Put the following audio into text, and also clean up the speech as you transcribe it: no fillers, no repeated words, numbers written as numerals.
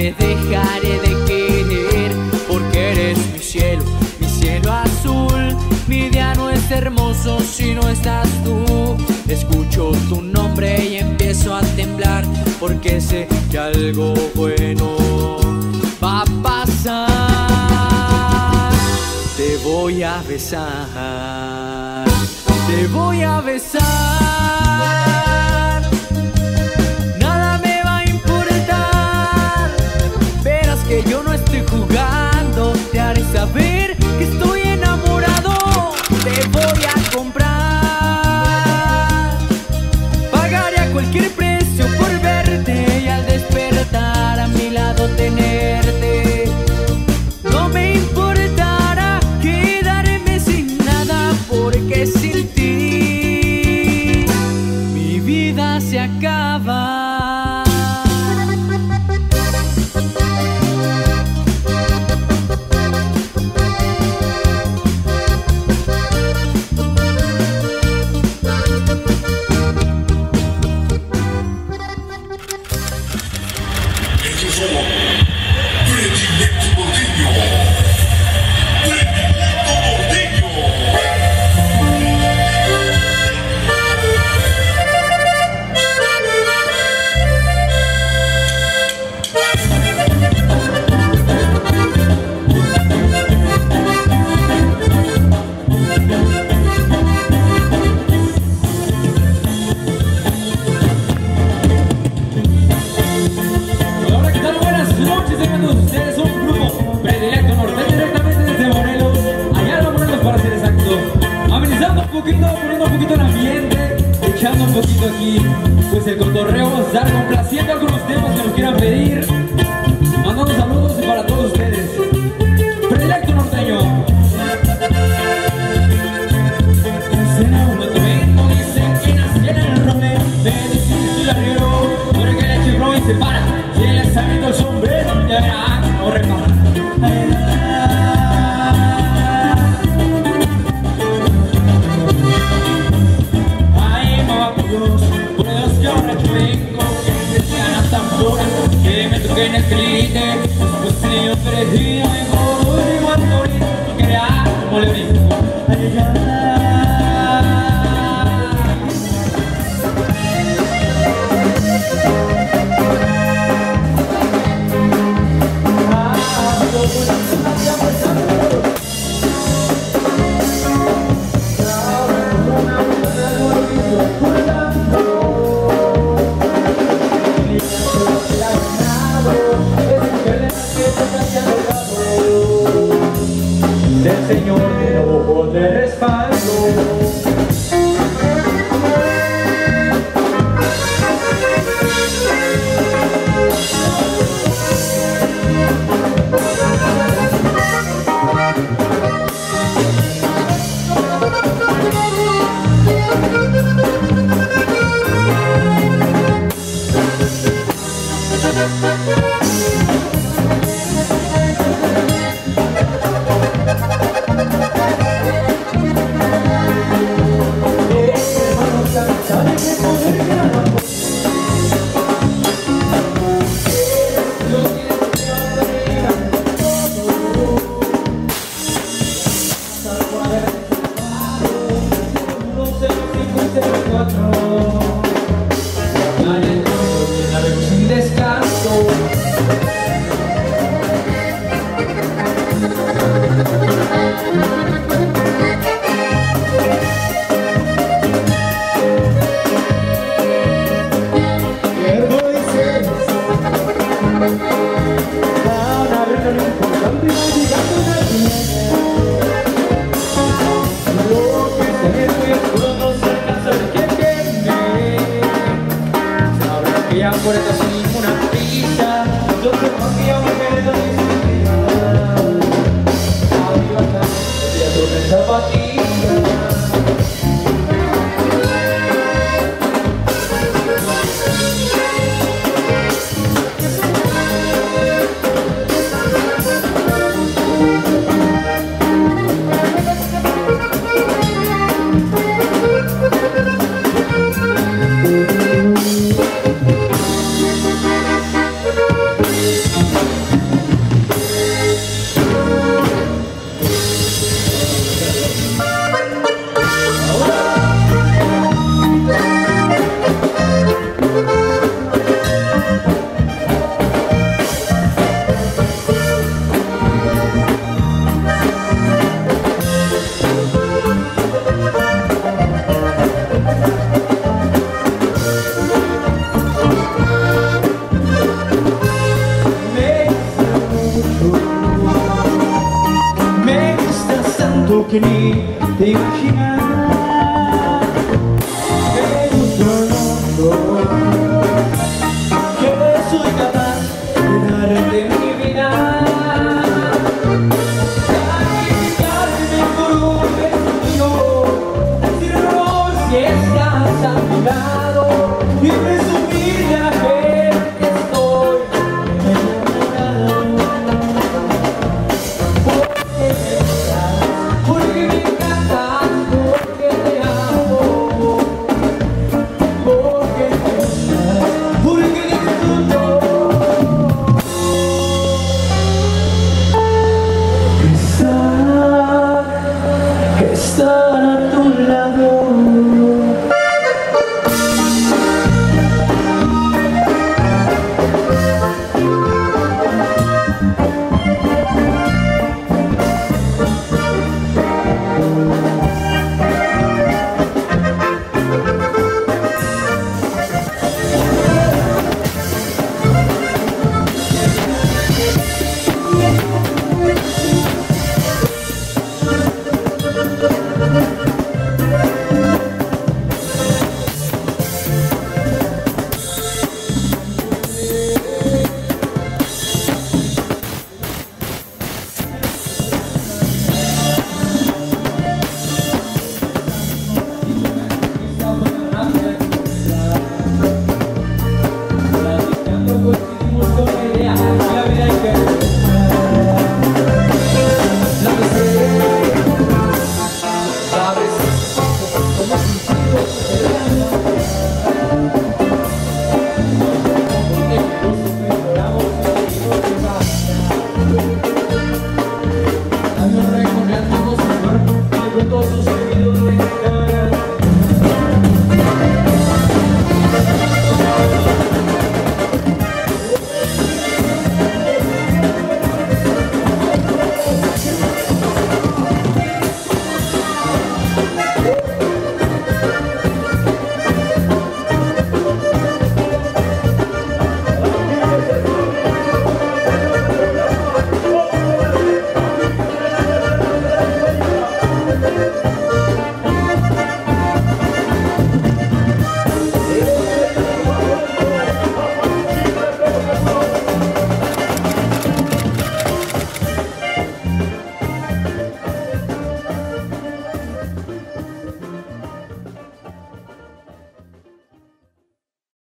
te dejaré de querer, porque eres mi cielo azul. Mi día no es hermoso si no estás tú. Escucho tu nombre y empiezo a temblar, porque sé que algo bueno va a pasar. Te voy a besar, te voy a besar. Nada me va a importar. Verás que yo no estoy jugando. Te haré saber que estoy enamorado. Te voy a comprar. Pagaré a cualquier precio por verte y al despertar a mi lado tenerte. No me importará quedarme sin nada, porque sin ti mi vida se acaba. Poniendo un poquito el ambiente, echando un poquito aquí pues el cotorreo. Vamos a estar complaciendo algunos temas que nos quieran pedir, mandando saludos para todos ustedes. Predilecto Norteño. Dicen que nací en el Romeo, me dicen que soy arriero, porque el chifro y se para, si les aviento el sombrero, ya verán cómo repara. Que me toque en el clite, pues señor perejil, me corro igual torito, que era como le brinco. Del Señor de ojos de respaldo. que ni te imaginas.